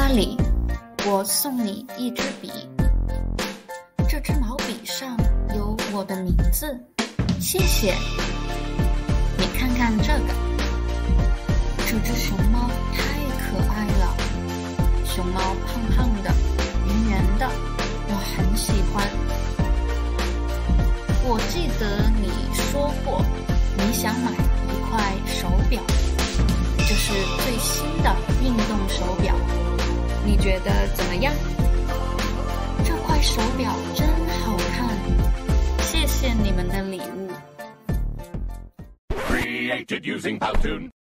家里，我送你一支笔。这支毛笔上有我的名字，谢谢。你看看这个，这只熊猫太可爱了，熊猫胖胖的，圆圆的，我很喜欢。我记得你说过，你想买一块手表，这是最新的运动手表，你觉得怎么样？这块手表真好看，谢谢你们的礼物。 Created using Powtoon.